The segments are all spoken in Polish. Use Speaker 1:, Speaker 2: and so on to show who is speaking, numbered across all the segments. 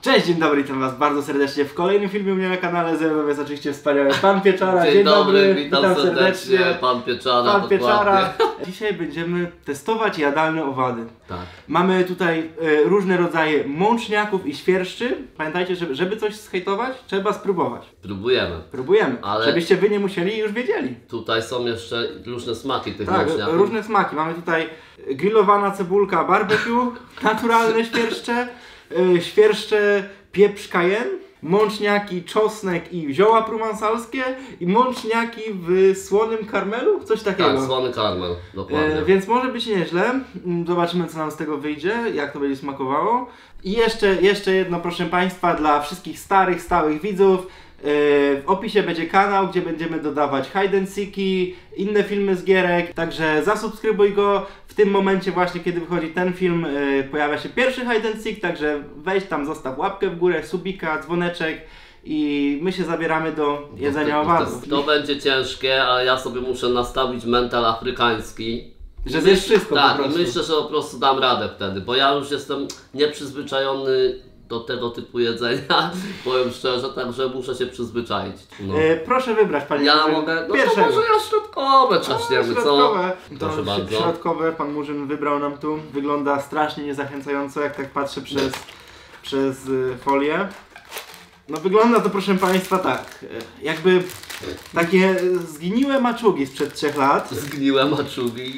Speaker 1: Cześć, dzień dobry, witam was bardzo serdecznie w kolejnym filmie u mnie na kanale. Ze mną jest oczywiście wspaniały Pan Pieczara.
Speaker 2: Dzień dobry, witam serdecznie. Pan Pieczara,
Speaker 1: Pan Pieczara. Dzisiaj będziemy testować jadalne owady.
Speaker 2: Tak.
Speaker 1: Mamy tutaj różne rodzaje mączniaków i świerszczy. Pamiętajcie, żeby coś zhejtować, trzeba spróbować. Próbujemy,
Speaker 2: ale
Speaker 1: żebyście wy nie musieli i już wiedzieli.
Speaker 2: Tutaj są jeszcze różne smaki tych
Speaker 1: tak,
Speaker 2: mączniaków.
Speaker 1: Różne smaki. Mamy tutaj grillowana cebulka barbecue, naturalne świerszcze, świerszcze pieprz cayenne, mączniaki, czosnek i zioła prowansalskie i mączniaki w słonym karmelu, coś takiego.
Speaker 2: Tak, słony karmel, dokładnie.
Speaker 1: Więc może być nieźle. Zobaczymy, co nam z tego wyjdzie, jak to będzie smakowało. I jeszcze jedno, proszę Państwa, dla wszystkich stałych widzów. W opisie będzie kanał, gdzie będziemy dodawać hide and seeki, inne filmy z gierek, także zasubskrybuj go. W tym momencie właśnie, kiedy wychodzi ten film, pojawia się pierwszy hide and seek, także weź tam, zostaw łapkę w górę, subika, dzwoneczek i my się zabieramy do jedzenia owadów.
Speaker 2: To będzie ciężkie, ale ja sobie muszę nastawić mental afrykański.
Speaker 1: Że zjesz wszystko
Speaker 2: tak,
Speaker 1: po prostu.
Speaker 2: I myślę, że po prostu dam radę wtedy, bo ja już jestem nieprzyzwyczajony do tego typu jedzenia, powiem szczerze, także muszę się przyzwyczaić. No.
Speaker 1: Proszę wybrać, panie
Speaker 2: Ja
Speaker 1: Murzyn,
Speaker 2: mogę, no
Speaker 1: pierwszego.
Speaker 2: to może ja środkowe czaśniemy, co?
Speaker 1: Proszę bardzo. Środkowe pan Murzyn wybrał nam tu. Wygląda strasznie niezachęcająco, jak tak patrzę przez folię. No wygląda to, proszę Państwa, tak, jakby takie zgniłe maczugi sprzed 3 lat.
Speaker 2: Zgniłe maczugi.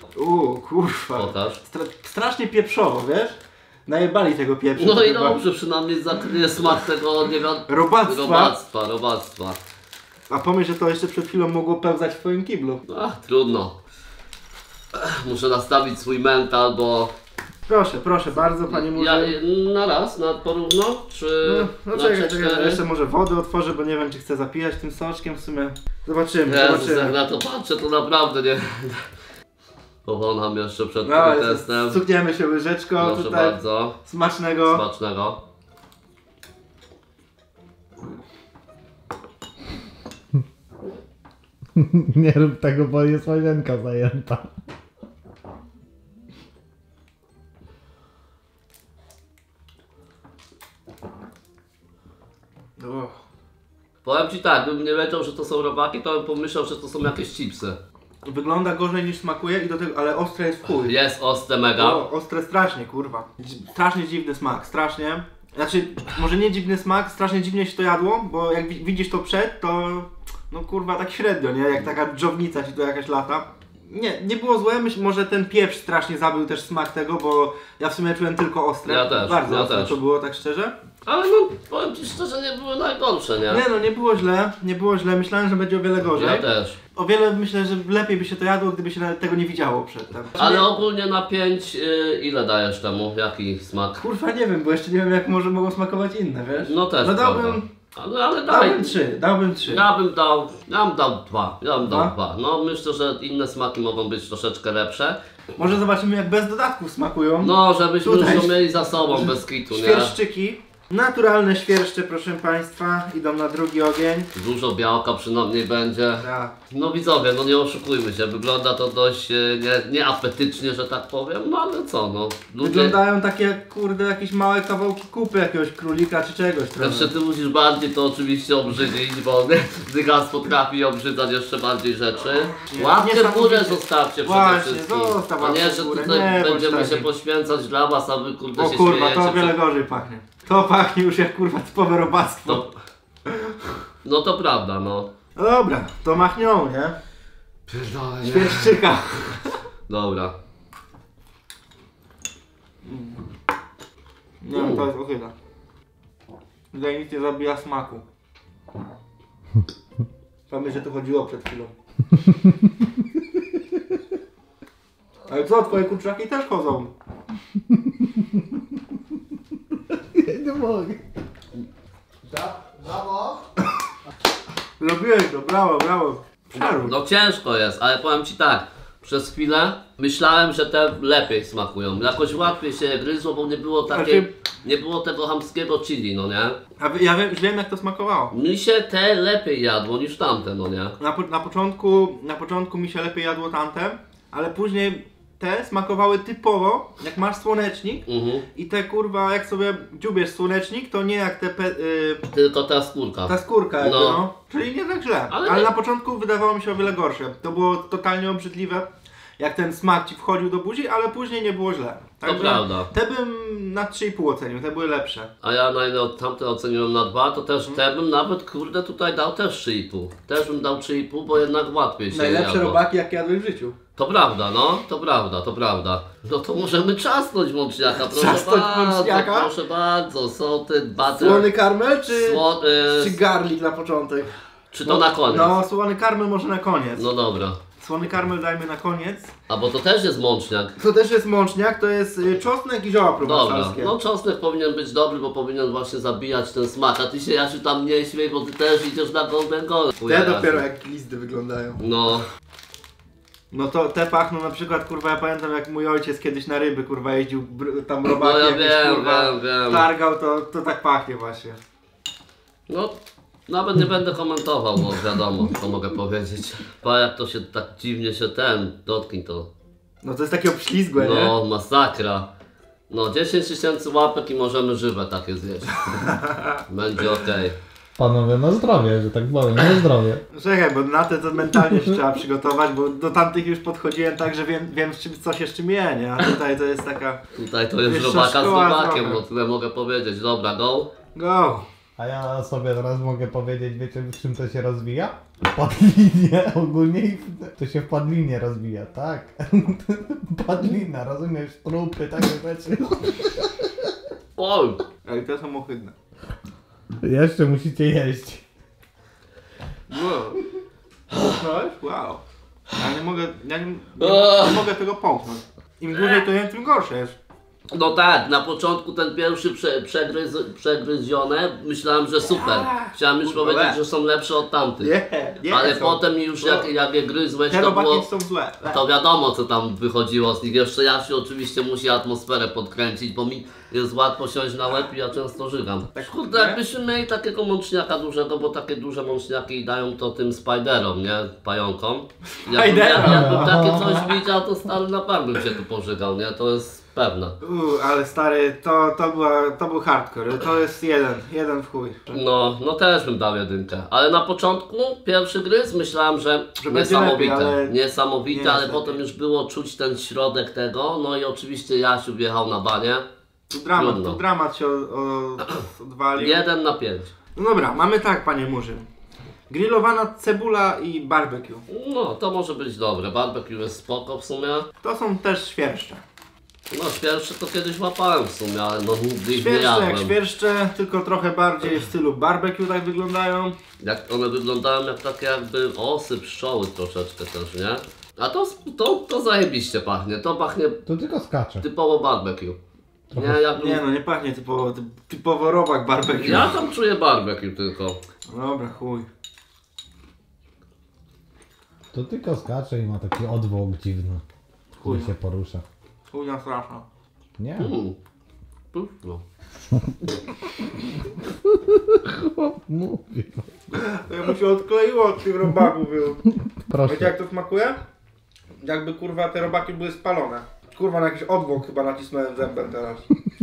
Speaker 1: Kurwa.
Speaker 2: Pokaż.
Speaker 1: Strasznie pieprzowo, wiesz? Najebali tego pieprzu.
Speaker 2: No i dobrze, przynajmniej zakryje smak tego, nie wiem, robactwa.
Speaker 1: A pomyśl, że to jeszcze przed chwilą mogło pełzać w twoim kiblu.
Speaker 2: Trudno. Muszę nastawić swój mental, bo...
Speaker 1: Proszę bardzo, panie Murzyn.
Speaker 2: Na raz, na porówno, czy
Speaker 1: no
Speaker 2: na
Speaker 1: czekaj,
Speaker 2: 4?
Speaker 1: jeszcze może wodę otworzę, bo nie wiem, czy chcę zapijać tym soczkiem w sumie. Zobaczymy.
Speaker 2: Jezus, jak na to patrzę, to naprawdę nie... Powonam jeszcze przed tym testem.
Speaker 1: Cukniemy się łyżeczką.
Speaker 2: Proszę
Speaker 1: tutaj.
Speaker 2: bardzo.
Speaker 1: Smacznego.
Speaker 2: Smacznego.
Speaker 3: Nie rób tego, bo jest łazienka zajęta.
Speaker 2: Powiem Ci tak, gdybym nie wiedział, że to są robaki, to bym pomyślał, że to są jakieś chipsy.
Speaker 1: Wygląda gorzej niż smakuje i do tego, ale ostre jest w chuj.
Speaker 2: Jest ostre mega.
Speaker 1: Ostre strasznie, kurwa. Strasznie dziwny smak, strasznie. Znaczy, może nie dziwny smak, strasznie dziwnie się to jadło, bo jak widzisz to to no kurwa tak średnio, nie? Jak taka dżownica ci to jakaś lata. Nie było złe, może ten pieprz strasznie zabił też smak tego, bo ja w sumie czułem tylko ostre.
Speaker 2: Ja też,
Speaker 1: Bardzo ostre
Speaker 2: też.
Speaker 1: to było, tak szczerze.
Speaker 2: Ale no, powiem Ci szczerze, nie były najgorsze, nie?
Speaker 1: Nie no, nie było źle, myślałem, że będzie o wiele gorzej.
Speaker 2: Ja też.
Speaker 1: O wiele myślę, że lepiej by się to jadło, gdyby się nawet tego nie widziało przedtem.
Speaker 2: Ale ogólnie na 5 ile dajesz temu? Jaki smak?
Speaker 1: Kurwa nie wiem, bo jeszcze nie wiem, jak mogą smakować inne, wiesz?
Speaker 2: No też
Speaker 1: no
Speaker 2: prawda. Ale daj.
Speaker 1: Dałbym 3.
Speaker 2: Ja bym dał 2. Ja bym dał 2. No myślę, że inne smaki mogą być troszeczkę lepsze.
Speaker 1: Może zobaczymy, jak bez dodatków smakują.
Speaker 2: No, żebyśmy
Speaker 1: Tutaj
Speaker 2: już to mieli za sobą bez kitu, nie?
Speaker 1: Świerszczyki. Naturalne świerszcze, proszę Państwa, idą na drugi ogień.
Speaker 2: Dużo białka przynajmniej będzie.
Speaker 1: Tak.
Speaker 2: No widzowie, no nie oszukujmy się, wygląda to dość nieapetycznie, że tak powiem, no ale co, no. Ludzie...
Speaker 1: Wyglądają takie, kurde, jakieś małe kawałki kupy jakiegoś królika czy czegoś.
Speaker 2: Jeszcze ty musisz bardziej to oczywiście obrzydzić, bo Dygas potrafi obrzydzać jeszcze bardziej rzeczy. Łapkę w górę zostawcie przede wszystkim. A nie, że tutaj będziemy się poświęcać dla was, a wy kurde się
Speaker 1: kurwa,
Speaker 2: śmiejecie.
Speaker 1: to o wiele gorzej pachnie. To pachnie już jak kurwa typowe robactwo.
Speaker 2: No to prawda, no.
Speaker 1: No dobra, to machnią, nie?
Speaker 2: Pierdolę,
Speaker 1: Świerszczyka.
Speaker 2: Dobra.
Speaker 1: Nie wiem, to jest ochyda. Tutaj nic nie zabija smaku. Pamiętaj, że to chodziło przed chwilą. Ale co, twoje kurczaki też chodzą?
Speaker 3: Ja nie mogę.
Speaker 1: Brawo! Zrobiłeś to, brawo. Przerób.
Speaker 2: No ciężko jest, ale powiem Ci tak. Przez chwilę myślałem, że te lepiej smakują. Jakoś łatwiej się je gryzło, bo nie było takiej, nie było tego chamskiego chili, no nie?
Speaker 1: A ja wiem jak to smakowało.
Speaker 2: Mi się te lepiej jadło niż tamte, no nie?
Speaker 1: Na początku mi się lepiej jadło tamte, ale później te smakowały typowo, jak masz słonecznik i te kurwa, jak sobie dziubiesz słonecznik, to nie jak te...
Speaker 2: Tylko ta skórka.
Speaker 1: Ta skórka jakby, no. Czyli nie tak źle, ale na początku wydawało mi się o wiele gorsze. To było totalnie obrzydliwe, jak ten smak ci wchodził do buzi, ale później nie było źle.
Speaker 2: Także to prawda.
Speaker 1: Te bym na 3,5 ocenił, te były lepsze.
Speaker 2: A ja na ile tamte oceniłem na 2, to też te bym nawet, kurde, tutaj dał też 3,5. Też bym dał 3,5, bo jednak łatwiej się
Speaker 1: najlepsze
Speaker 2: jadło.
Speaker 1: robaki jak jadłeś w życiu.
Speaker 2: To prawda, no, to prawda, to prawda. No to możemy trzasnąć mączniaka, proszę bardzo, są te butter.
Speaker 1: Słony karmel czy garlic na początek?
Speaker 2: Czy to na koniec?
Speaker 1: No, słony karmel może na koniec.
Speaker 2: No dobra.
Speaker 1: Słony karmel dajmy na koniec.
Speaker 2: A bo to też jest mączniak.
Speaker 1: To też jest mączniak, to jest czosnek i zioła prowansalskie.
Speaker 2: Dobra, no czosnek powinien być dobry, bo powinien właśnie zabijać ten smak. A ty się, Jasiu, tam nie śmiej, bo ty też idziesz na Golden Goal.
Speaker 1: Te dopiero jak glizdy wyglądają.
Speaker 2: No.
Speaker 1: No to te pachną na przykład, kurwa, ja pamiętam jak mój ojciec kiedyś na ryby, kurwa, jeździł tam robaki,
Speaker 2: no ja
Speaker 1: jakieś,
Speaker 2: wiem,
Speaker 1: kurwa,
Speaker 2: wiem.
Speaker 1: targał, to tak pachnie właśnie.
Speaker 2: No, nawet nie będę komentował, bo wiadomo, co mogę powiedzieć. Pa jak to się tak dziwnie się dotknij to.
Speaker 1: No to jest takie obślizgłe, nie?
Speaker 2: No, masakra. No, 10 000 łapek i możemy żywe takie zjeść. Będzie okej.
Speaker 3: Panowie, na zdrowie, że tak powiem, na zdrowie.
Speaker 1: Czekaj, bo na te to mentalnie się trzeba przygotować, bo do tamtych już podchodziłem tak, że wiem co się z czym je, nie? A tutaj to jest taka...
Speaker 2: Tutaj to jest robaka z robakiem, bo tyle mogę powiedzieć. Dobra, go.
Speaker 1: Go!
Speaker 3: A ja sobie teraz mogę powiedzieć, wiecie w czym to się rozwija? W padlinie ogólnie to się w padlinie rozwija, tak? Padlina, rozumiesz? Trupy, takie rzeczy.
Speaker 2: Oj!
Speaker 1: Ale te są ohydne.
Speaker 3: Jeszcze musicie jeść.
Speaker 1: Wow. Ja nie mogę tego połknąć. Im dłużej to jem, tym gorsze jest.
Speaker 2: No tak, na początku ten pierwszy przegryzione, myślałem, że super. Chciałem już powiedzieć, że są lepsze od tamtych. Ale potem już jak je gryzłeś,
Speaker 1: te
Speaker 2: to było...
Speaker 1: są złe.
Speaker 2: To wiadomo, co tam wychodziło z nich. Jeszcze Jasiu oczywiście musi atmosferę podkręcić, bo mi jest łatwo siąść na łeb i ja często żygam.
Speaker 1: Tak,
Speaker 2: kurde, jakbyśmy mieli takiego mączniaka dużego, bo takie duże mączniaki dają to tym spiderom, nie? Pająkom. Jakbym takie coś widział, to stary na pewno bym się tu pożygał, nie? To jest pewne.
Speaker 1: Ale stary, to był hardcore. To jest jeden w chuj.
Speaker 2: No też bym dał 1. Ale na początku, pierwszy gryz, myślałem, że niesamowite, ale potem już było czuć ten środek tego. No i oczywiście Jasiu wjechał na banie.
Speaker 1: Tu dramat się odwalił.
Speaker 2: 1 na 5.
Speaker 1: No dobra, mamy tak, panie Murzyn. Grillowana cebula i barbecue.
Speaker 2: No, to może być dobre. Barbecue jest spoko w sumie.
Speaker 1: To są też świerszcze.
Speaker 2: No, świerszcze to kiedyś łapałem w sumie, ale no nigdy ich nie jadłem.
Speaker 1: Świerszcze jak świerszcze, tylko trochę bardziej w stylu barbecue tak wyglądają.
Speaker 2: Jak one wyglądają jak takie jakby osy pszczoły troszeczkę też, nie? A to zajebiście pachnie. To pachnie
Speaker 3: To tylko skacze.
Speaker 2: typowo barbecue.
Speaker 1: Nie pachnie typowo robak barbecue.
Speaker 2: Ja tam czuję barbecue tylko.
Speaker 1: Dobra, chuj.
Speaker 3: To tylko skacze i ma taki odwłok dziwny, który się porusza.
Speaker 1: Chuj na straszna.
Speaker 3: Nie.
Speaker 2: No.
Speaker 3: Mówi.
Speaker 1: To mu się odkleiło od tych robaków.
Speaker 3: Proszę.
Speaker 1: Wiecie jak to smakuje? Jakby kurwa te robaki były spalone. Kurwa na jakiś odwłok chyba nacisnąłem zębem teraz.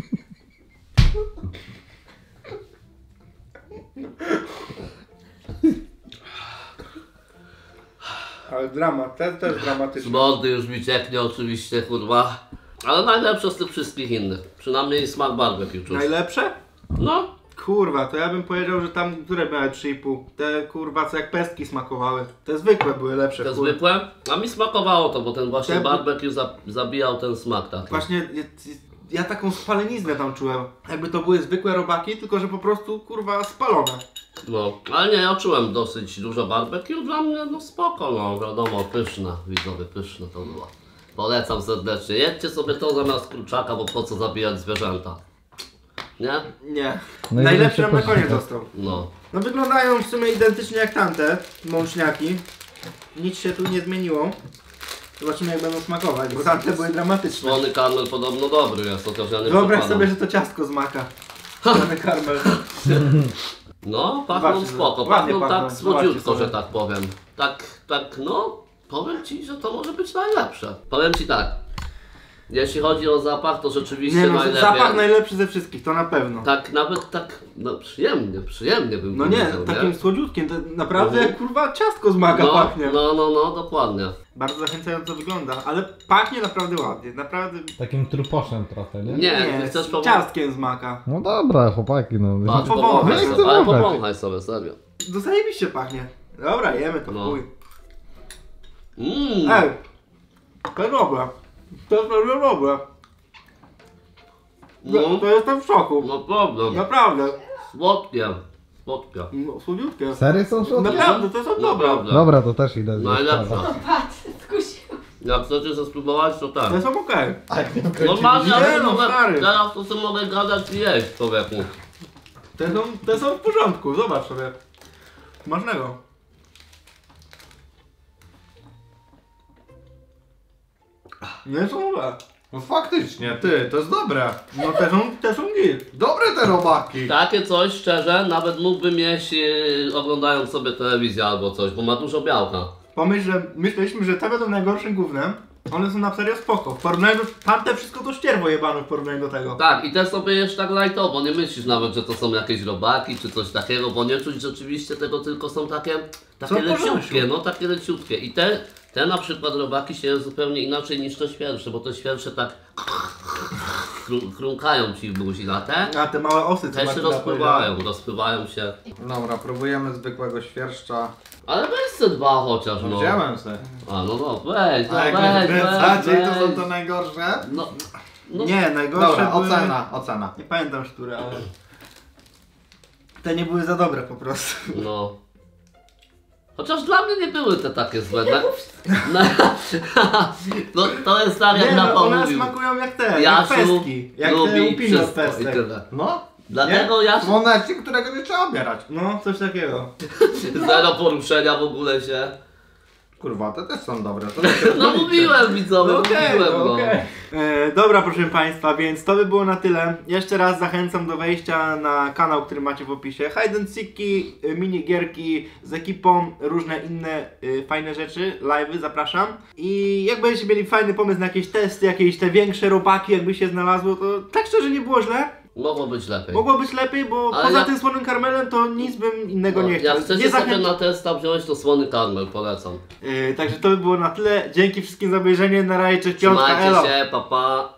Speaker 1: Ale dramat, też dramatyczny.
Speaker 2: Z mordy już mi cieknie oczywiście, kurwa. Ale najlepsze z tych wszystkich innych. Przynajmniej smak barbecue czuć.
Speaker 1: Najlepsze?
Speaker 2: No.
Speaker 1: Kurwa, to ja bym powiedział, że tam, które miały 3,5. Te kurwa co jak pestki smakowały. Te zwykłe były lepsze.
Speaker 2: Te zwykłe? A mi smakowało to, bo ten właśnie barbecue zabijał ten smak taki.
Speaker 1: Właśnie ja taką spaleniznę tam czułem. Jakby to były zwykłe robaki, tylko że po prostu kurwa spalone.
Speaker 2: No, ale nie, ja czułem dosyć dużo barbecue. Dla mnie no spoko, no wiadomo, pyszne, widzowie, pyszne to było. Polecam serdecznie. Jedźcie sobie to zamiast kurczaka, bo po co zabijać zwierzęta? Nie?
Speaker 1: Nie.
Speaker 3: No
Speaker 1: najlepszy nam na koniec został.
Speaker 2: No.
Speaker 1: No wyglądają w sumie identycznie jak tamte mączniaki. Nic się tu nie zmieniło. Zobaczymy jak będą smakować, bo tamte były dramatyczne.
Speaker 2: Słony karmel podobno dobry jest, chociaż ja nie
Speaker 1: wyobraź sobie, że to ciastko z maka. Słony karmel.
Speaker 2: No, pachną spoko, pachną tak słodziutko, że tak powiem. Tak, no, powiem Ci, że to może być najlepsze. Powiem Ci tak, Jeśli chodzi o zapach, to rzeczywiście
Speaker 1: Nie no,
Speaker 2: najlepiej.
Speaker 1: zapach najlepszy ze wszystkich, to na pewno.
Speaker 2: Tak, nawet tak, no przyjemnie bym
Speaker 1: No nie,
Speaker 2: powiedział,
Speaker 1: takim słodziutkim, to naprawdę jak kurwa ciastko z maka pachnie.
Speaker 2: No, dokładnie.
Speaker 1: Bardzo zachęcająco wygląda, ale pachnie naprawdę ładnie, naprawdę...
Speaker 3: Takim truposzem trochę, nie?
Speaker 2: Nie, chcesz
Speaker 1: z ciastkiem z maka.
Speaker 3: No dobra, chłopaki, no.
Speaker 2: Patrz,
Speaker 1: powąchaj
Speaker 2: powąchaj
Speaker 3: sobie,
Speaker 2: sobie, ale
Speaker 3: powąchaj.
Speaker 2: powąchaj sobie, serio.
Speaker 1: To zajebiście pachnie. Dobra, jemy to,
Speaker 2: No.
Speaker 1: chuj.
Speaker 2: Mmm,
Speaker 1: Ej, to jest dobre. To jest naprawdę dobre.
Speaker 2: No.
Speaker 1: To jestem w szoku.
Speaker 2: naprawdę,
Speaker 1: Naprawdę.
Speaker 2: słodkie.
Speaker 1: No, słodziutkie.
Speaker 3: Sery są słodkie?
Speaker 1: Naprawdę, to są dobre.
Speaker 2: Naprawdę.
Speaker 3: Dobra, to też idę.
Speaker 2: Najlepsze.
Speaker 4: O, patrz, skusił.
Speaker 2: Jak chcecie to spróbować, to tak.
Speaker 1: To są okej.
Speaker 2: Normalnie,
Speaker 1: Nie,
Speaker 2: ale
Speaker 1: no,
Speaker 2: mogę,
Speaker 1: stary.
Speaker 2: teraz to sobie mogę gadać i jeść, człowieku.
Speaker 1: Te są w porządku, zobacz sobie. Smacznego. Nie są złe.
Speaker 5: No faktycznie, ty, to jest dobre.
Speaker 1: No te są git.
Speaker 5: Dobre te robaki.
Speaker 2: Takie coś, szczerze, nawet mógłbym jeść oglądając sobie telewizję albo coś, bo ma dużo białka.
Speaker 1: Pomyśl, że myśleliśmy, że te będą najgorszym gównem. One są na serio spoko. W porównaniu do... Tamte wszystko to ścierwo jebane w porównaniu do tego.
Speaker 2: Tak, i te sobie jesz tak lightowo, nie myślisz nawet, że to są jakieś robaki czy coś takiego, bo nie czuć rzeczywiście tego, tylko są takie
Speaker 1: Są w
Speaker 2: leciutkie,
Speaker 1: porządku.
Speaker 2: no takie leciutkie. I te na przykład robaki się zupełnie inaczej niż te świersze, bo te świersze tak chrunkają ci w buzi, a
Speaker 1: A te małe osy, co
Speaker 2: te się
Speaker 1: Martyna powiedziała.
Speaker 2: rozpływają się.
Speaker 5: Dobra, próbujemy zwykłego świerszcza.
Speaker 2: Ale weź se dwa chociaż, no.
Speaker 5: Wziąłem se.
Speaker 2: A no, weź, no
Speaker 5: A jak
Speaker 2: weź,
Speaker 5: wykręcacie i to są
Speaker 2: weź.
Speaker 5: to najgorsze?
Speaker 2: No,
Speaker 1: Nie, najgorsze
Speaker 5: Dobra,
Speaker 1: były...
Speaker 5: ocena.
Speaker 1: Nie pamiętam które, ale... Te nie były za dobre po prostu.
Speaker 2: no. Chociaż dla mnie nie były te takie złe. No to jest tak jak
Speaker 1: Nie,
Speaker 2: na
Speaker 1: no, one
Speaker 2: pomówił.
Speaker 1: smakują jak te, jak
Speaker 2: Jasiu
Speaker 1: pestki. Jak te
Speaker 2: lubi
Speaker 1: upino z
Speaker 2: wszystko i
Speaker 1: pestek.
Speaker 2: tyle.
Speaker 5: No.
Speaker 2: Dlatego Jasiu
Speaker 5: Monecie, którego nie trzeba obierać.
Speaker 1: No, coś takiego.
Speaker 2: zero poruszenia w ogóle się.
Speaker 5: Kurwa, te też są dobre. To
Speaker 2: No mówiłem widzowie, mówiłem no.
Speaker 1: Dobra, proszę Państwa, więc to by było na tyle. Jeszcze raz zachęcam do wejścia na kanał, który macie w opisie. Hide and seeki, minigierki z ekipą, różne inne fajne rzeczy, live'y, zapraszam. I jak będziecie mieli fajny pomysł na jakieś testy, jakieś te większe robaki, jakby się znalazło, to tak szczerze nie było źle.
Speaker 2: Mogło być lepiej.
Speaker 1: Mogło być lepiej, bo
Speaker 2: Ale
Speaker 1: poza
Speaker 2: jak-
Speaker 1: tym słonym karmelem to nic bym innego nie chciał.
Speaker 2: Jak chcecie
Speaker 1: Nie
Speaker 2: sobie
Speaker 1: zachęcam.
Speaker 2: na testa wziąć, to słony karmel, polecam.
Speaker 1: Także to by było na tyle. Dzięki wszystkim za obejrzenie. Na razie, cześć, piątka, elo.
Speaker 2: Trzymajcie się, pa pa.